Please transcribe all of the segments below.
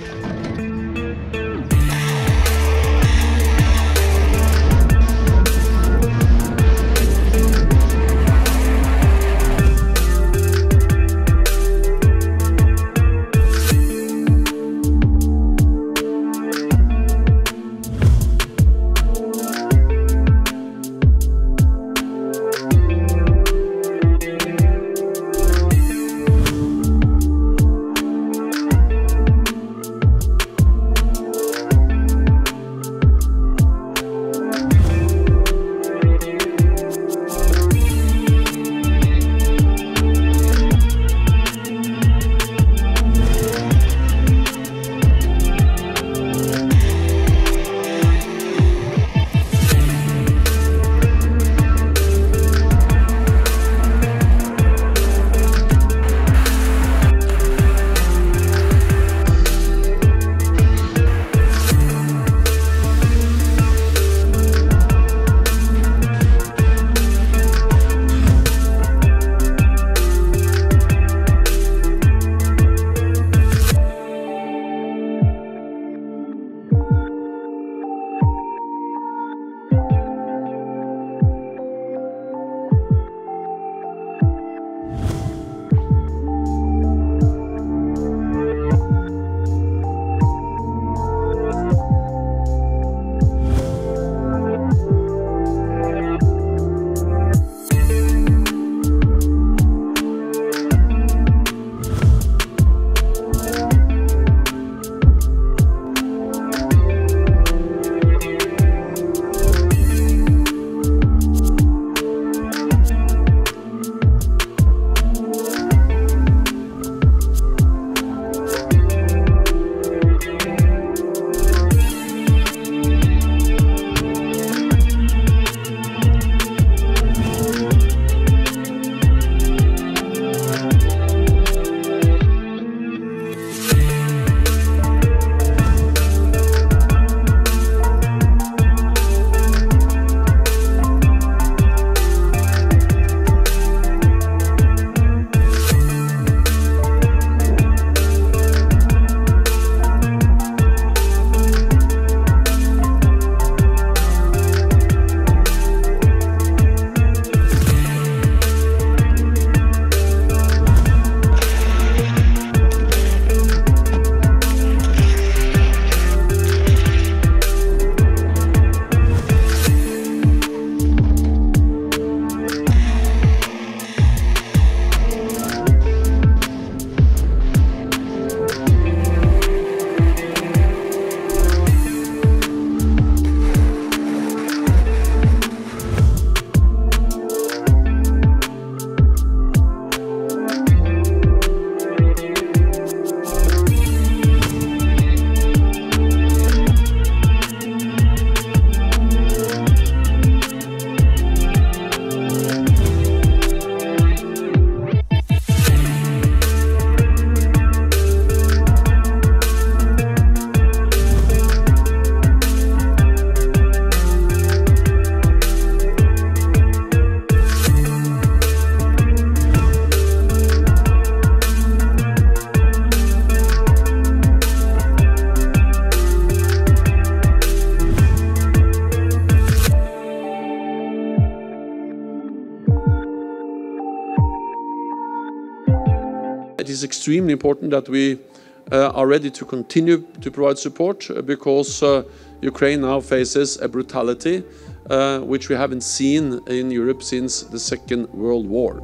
It is extremely important that we are ready to continue to provide support because Ukraine now faces a brutality which we haven't seen in Europe since the Second World War.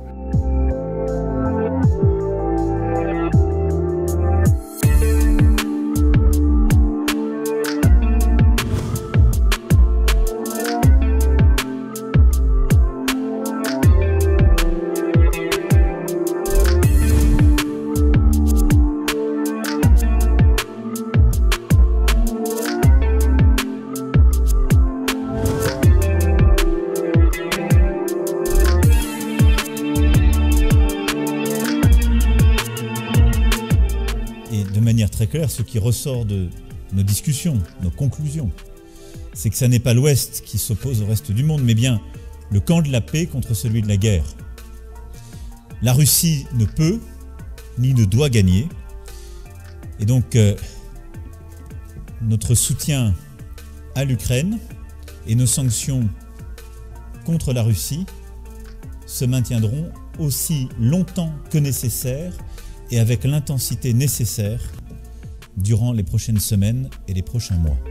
Très clair, ce qui ressort de nos discussions, nos conclusions, c'est que ce n'est pas l'Ouest qui s'oppose au reste du monde, mais bien le camp de la paix contre celui de la guerre. La Russie ne peut ni ne doit gagner, et donc notre soutien à l'Ukraine et nos sanctions contre la Russie se maintiendront aussi longtemps que nécessaire et avec l'intensité nécessaire durant les prochaines semaines et les prochains mois.